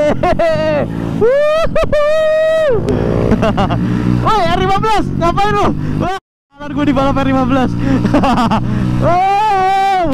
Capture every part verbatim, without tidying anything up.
Woi, R lima belas, ngapain lu? Wah, gue di balap R lima belas. Wow.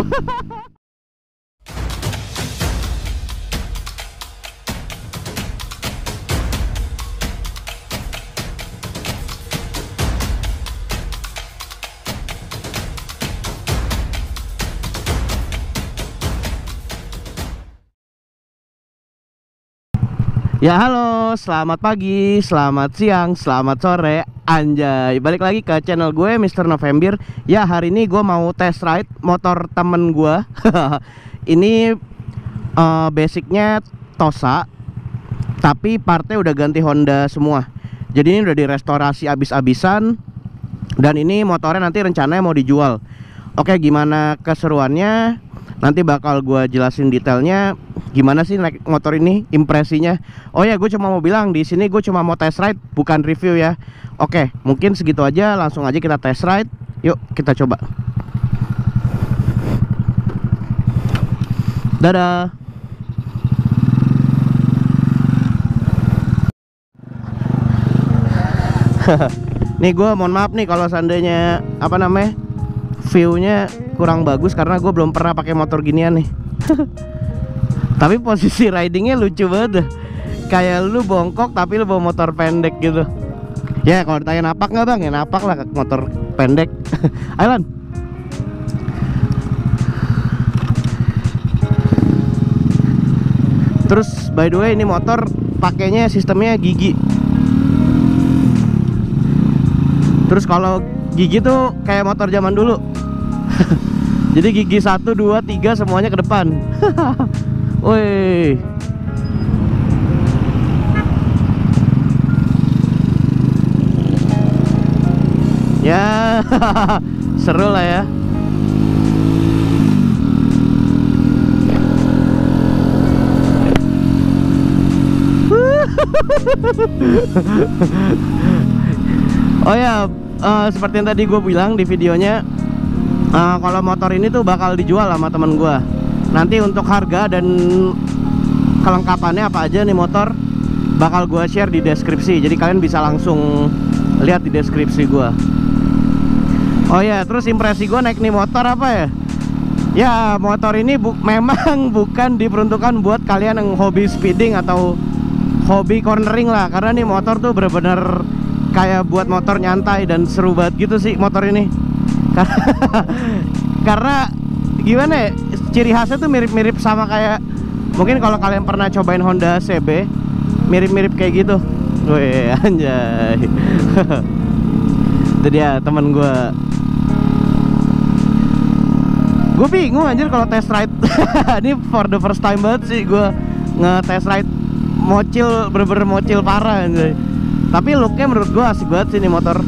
Ya halo, selamat pagi, selamat siang, selamat sore, anjay. Balik lagi ke channel gue, Mister November. Ya hari ini gue mau test ride motor temen gue. Ini uh, basicnya Tosa, tapi partnya udah ganti Honda semua. Jadi ini udah direstorasi abis-abisan. Dan ini motornya nanti rencananya mau dijual. Oke, gimana keseruannya? Nanti bakal gue jelasin detailnya. Gimana sih naik motor ini, impresinya. Oh ya, gue cuma mau bilang di sini gue cuma mau test ride, bukan review ya. Oke, mungkin segitu aja. Langsung aja kita test ride. Yuk kita coba. Dadah. Nih gue mohon maaf nih kalau seandainya apa namanya view-nya kurang bagus karena gue belum pernah pakai motor ginian nih. Tapi posisi ridingnya lucu banget. Kayak lu bongkok tapi lu bawa motor pendek gitu. Ya kalau ditanya napak nggak bang, ya napak lah motor pendek. Ayo Lan. Terus by the way ini motor pakainya sistemnya gigi. Terus kalau gigi tuh kayak motor zaman dulu. Jadi gigi satu, dua, tiga semuanya ke depan. Woi. Ya, seru lah ya. Oh ya, uh, seperti yang tadi gue bilang di videonya, uh, kalau motor ini tuh bakal dijual sama temen gue. Nanti untuk harga dan kelengkapannya apa aja nih motor bakal gue share di deskripsi. Jadi kalian bisa langsung lihat di deskripsi gue. Oh ya, terus impresi gue naik nih motor apa ya? Ya motor ini bu memang bukan diperuntukkan buat kalian yang hobi speeding atau hobi cornering lah. Karena nih motor tuh bener-bener kayak buat motor nyantai dan seru banget gitu sih motor ini. Karena gimana ya, ciri khasnya tuh mirip-mirip sama kayak, mungkin kalau kalian pernah cobain Honda C B, mirip-mirip kayak gitu. Wih anjay. Itu dia temen gue. Gue bingung anjir kalau test ride. Ini for the first time banget sih gue nge-test ride mocil, bener-bener mocil parah anjay. Tapi looknya menurut gue asik banget sih ini motor.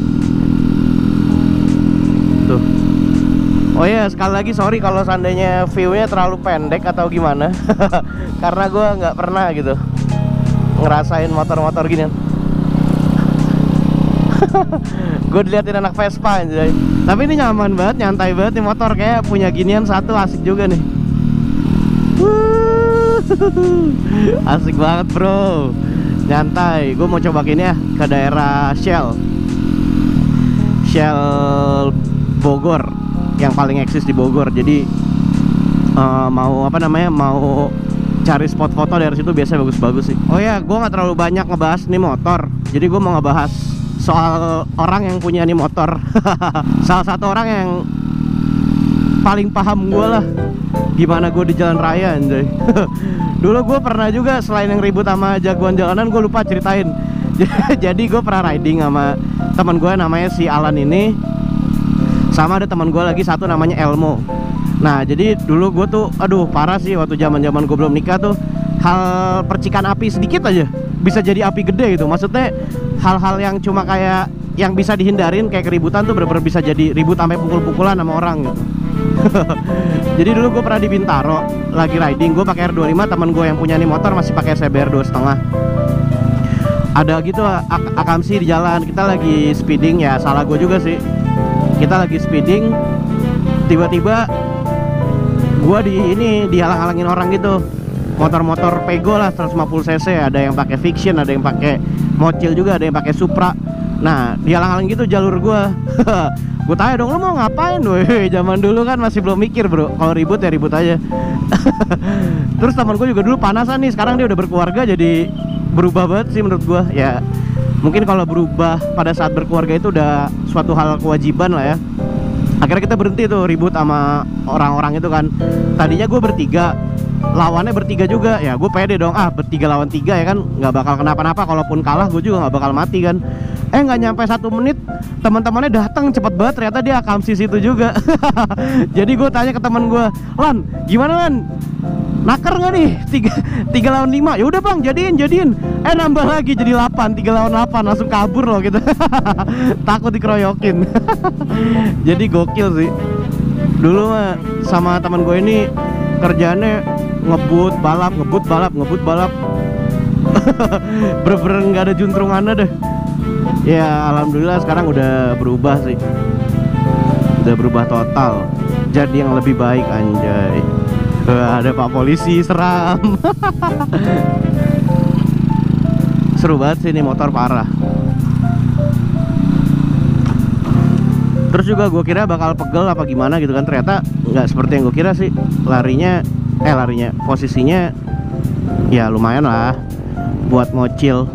Tuh. Oh ya, sekali lagi sorry kalau seandainya view-nya terlalu pendek atau gimana. Karena gue nggak pernah gitu ngerasain motor-motor gini. Gue diliatin anak Vespa aja. Tapi ini nyaman banget, nyantai banget nih motor. Kayak punya ginian satu asik juga nih. Asik banget bro, nyantai. Gue mau coba gini ya ke daerah Shell Shell Bogor, yang paling eksis di Bogor. Jadi uh, mau apa namanya mau cari spot foto dari situ biasanya bagus-bagus sih. Oh ya, gue nggak terlalu banyak ngebahas nih motor. Jadi gue mau ngebahas soal orang yang punya nih motor. Salah satu orang yang paling paham gue lah gimana gue di jalan raya anjay. Dulu gue pernah juga, selain yang ribut sama jagoan jalanan, gue lupa ceritain. Jadi gue pernah riding sama teman gue namanya si Alan ini, sama ada teman gue lagi satu namanya Elmo. Nah jadi dulu gue tuh aduh parah sih waktu zaman zaman gue belum nikah tuh, hal percikan api sedikit aja bisa jadi api gede gitu. Maksudnya hal-hal yang cuma kayak yang bisa dihindarin kayak keributan tuh bener-bener bisa jadi ribut sampai pukul-pukulan sama orang gitu. Jadi dulu gue pernah di Bintaro lagi riding, gue pakai R dua puluh lima, teman gue yang punya nih motor masih pakai C B R dua koma lima. Ada gitu ak akamsi di jalan, kita lagi speeding, ya salah gue juga sih. Kita lagi speeding, tiba-tiba gua di ini dihalang-halangin orang gitu. motor-motor Pego lah seratus lima puluh cc, ada yang pakai Fiction, ada yang pakai Mochil juga, ada yang pakai Supra. Nah, dihalang-halang gitu jalur gua. Gue tanya dong, lu mau ngapain? Weh, zaman dulu kan masih belum mikir, bro. Kalau ribut ya ribut aja. Terus teman gue juga dulu panasan nih, sekarang dia udah berkeluarga, jadi berubah banget sih menurut gua. Ya mungkin kalau berubah pada saat berkeluarga itu udah suatu hal kewajiban lah ya. Akhirnya kita berhenti tuh ribut sama orang-orang itu kan. Tadinya gue bertiga, lawannya bertiga juga. Ya gue pede dong, ah bertiga lawan tiga ya kan, nggak bakal kenapa-napa. Kalaupun kalah gue juga nggak bakal mati kan. Eh nggak nyampe satu menit teman-temannya datang cepet banget, ternyata dia akamsis itu juga. Jadi gue tanya ke teman gue, Lan gimana Lan, naker nggak nih tiga, tiga lawan lima? Ya udah bang, jadiin jadiin. Eh nambah lagi jadi delapan, tiga lawan delapan, langsung kabur loh gitu. Takut dikeroyokin. Jadi gokil sih. Dulu mah sama teman gue ini kerjaannya ngebut balap, ngebut balap, ngebut balap. Bener-bener nggak ada juntrungannya deh. Ya alhamdulillah sekarang udah berubah sih, udah berubah total, jadi yang lebih baik anjay. Wah, ada Pak Polisi seram. Seru banget sih ini motor, parah. Terus juga gue kira bakal pegel apa gimana gitu kan, ternyata nggak seperti yang gue kira sih. Larinya, eh larinya, posisinya ya lumayan lah buat Mochil.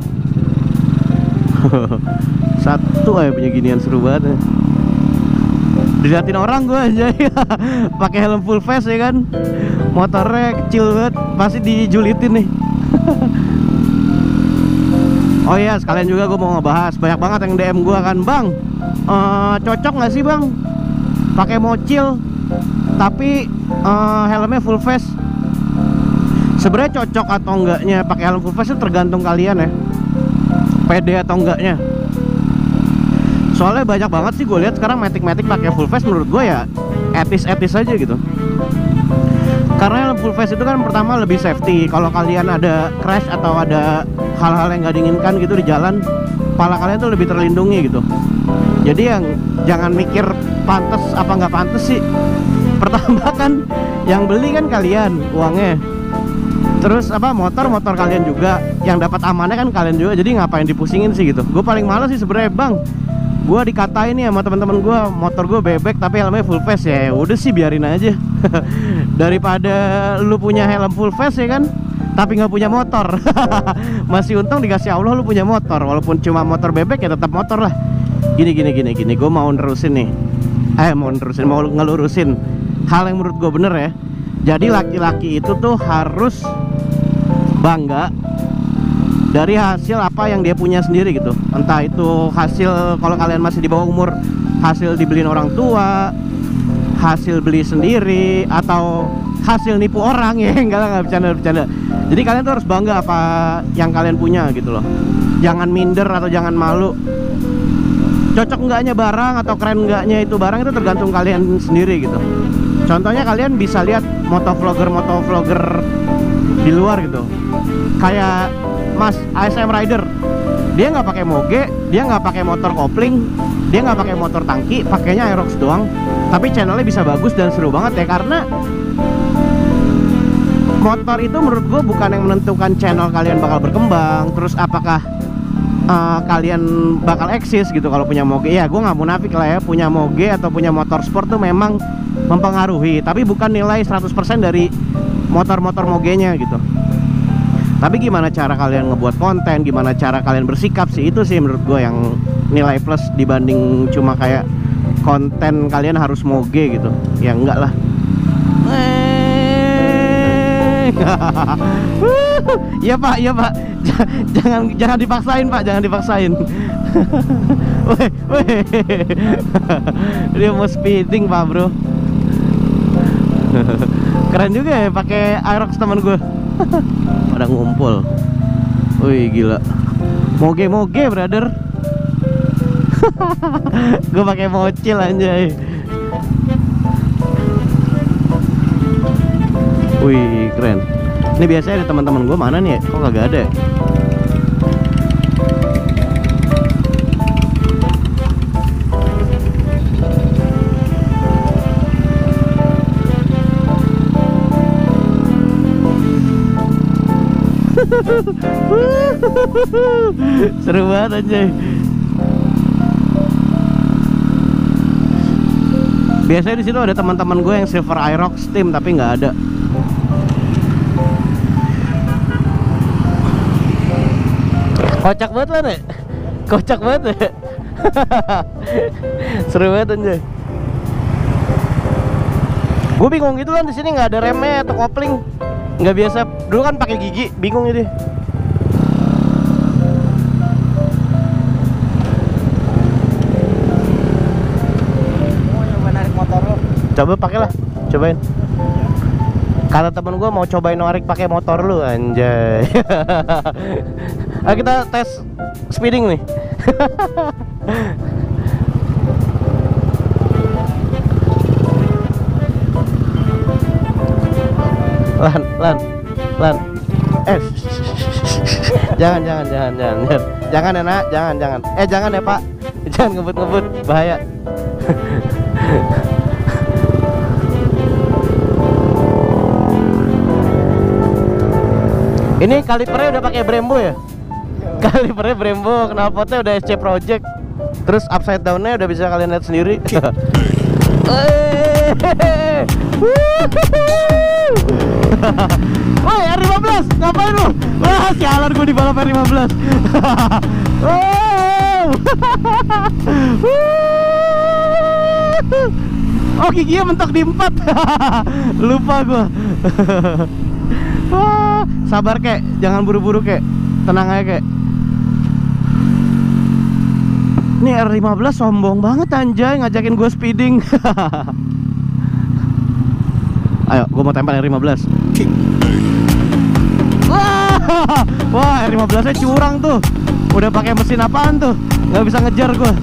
Satu aja punya ginian, seru banget ya. Diliatin orang gue aja. Pakai helm full face ya kan, motornya kecil banget, pasti dijulitin nih. Oh iya, sekalian juga gue mau ngebahas, banyak banget yang D M gue kan, bang uh, cocok nggak sih bang pakai Mochil tapi uh, helmnya full face? Sebenarnya cocok atau enggaknya pakai helm full face itu tergantung kalian ya, pede atau enggaknya. Soalnya banyak banget sih gue lihat sekarang matic-matic pakai full face, menurut gue ya etis-etis aja gitu. Karena helm full face itu kan pertama lebih safety. Kalau kalian ada crash atau ada hal-hal yang nggak diinginkan gitu di jalan, kepala kalian tuh lebih terlindungi gitu. Jadi yang jangan mikir pantas apa nggak pantas sih. Pertama kan yang beli kan kalian uangnya. Terus apa, motor-motor kalian juga, yang dapat amannya kan kalian juga. Jadi ngapain dipusingin sih gitu. Gue paling males sih sebenarnya, bang, gue dikatain nih sama teman-teman gue, motor gue bebek tapi helmnya full face. Ya udah sih biarin aja. Daripada lu punya helm full face ya kan, tapi nggak punya motor. Masih untung dikasih Allah lu punya motor, walaupun cuma motor bebek ya tetap motor lah. Gini gini gini gini, gue mau nerusin nih. Eh mau nerusin, mau ngelurusin hal yang menurut gue bener ya. Jadi laki-laki itu tuh harus bangga dari hasil apa yang dia punya sendiri gitu. Entah itu hasil, kalau kalian masih di bawah umur, hasil dibeliin orang tua, hasil beli sendiri, atau hasil nipu orang ya. Enggak lah, nggak bercanda-bercanda. Jadi kalian tuh harus bangga apa yang kalian punya gitu loh. Jangan minder atau jangan malu. Cocok enggaknya barang atau keren enggaknya itu barang itu tergantung kalian sendiri gitu. Contohnya kalian bisa lihat motovlogger-motovlogger di luar gitu, kayak Mas A S M Rider. Dia nggak pakai moge, dia nggak pakai motor kopling, dia nggak pakai motor tangki, pakainya Aerox doang. Tapi channelnya bisa bagus dan seru banget ya, karena motor itu menurut gue bukan yang menentukan channel kalian bakal berkembang. Terus apakah uh, kalian bakal eksis gitu kalau punya moge? Ya gue nggak munafik lah ya, punya moge atau punya motor sport tuh memang mempengaruhi, tapi bukan nilai seratus persen dari motor-motor mogenya gitu. Tapi gimana cara kalian ngebuat konten, gimana cara kalian bersikap sih, itu sih menurut gue yang nilai plus dibanding cuma kayak konten kalian harus moge gitu. Ya enggak lah. Iya pak, iya pak. Jangan jangan dipaksain pak, jangan dipaksain. Weh, weh. Dia mau speeding pak bro. Keren juga ya pakai Aerox teman gue. Pada ngumpul. Wih gila. Moge-moge brother. Gue pakai Mochil anjay. Wih keren. Ini biasanya ada teman-teman gue, mana nih ya? Kok kagak ada? Seru banget anjay. Biasanya di situ ada teman-teman gue yang Silver Aerox team, tapi nggak ada. Kocak banget lah nih, kocak banget ya. Seru banget anjay. Gue bingung gitu kan, di sini nggak ada remnya atau kopling, nggak biasa. Dulu kan pakai gigi, bingung ini. Coba pakai lah, cobain. Kata temen gue mau cobain narik pakai motor lu, anjay. Ayo kita tes speeding nih. Lan, lan, lan. Eh, jangan, jangan, jangan, jangan, jangan, jangan ya nak, jangan, jangan. Eh jangan ya pak, jangan ngebut-ngebut, bahaya. Ini kalipernya udah pakai Brembo ya? Kalipernya Brembo, knalpotnya udah S C Project. Terus upside down-nya udah bisa kalian lihat sendiri. Woi, R lima belas, ngapain lu? Wah, sialan gue di balap R lima belas. Oh, giginya mentok di empat. Lupa gue. Wah, sabar kek, jangan buru-buru kek, tenang aja kek. Ini R lima belas sombong banget anjay, ngajakin gue speeding. Ayo, gue mau tempel R lima belas. Wah, wah R lima belas nya curang tuh. Udah pakai mesin apaan tuh? Nggak bisa ngejar gue.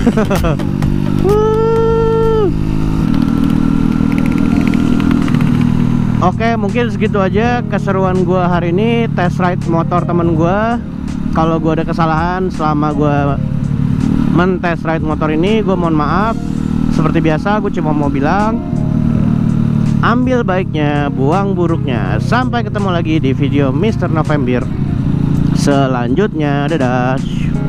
Oke, mungkin segitu aja keseruan gue hari ini, test ride motor temen gue. Kalau gue ada kesalahan selama gue men-test ride motor ini, gue mohon maaf. Seperti biasa, gue cuma mau bilang, ambil baiknya, buang buruknya. Sampai ketemu lagi di video Mister November selanjutnya. Dadah.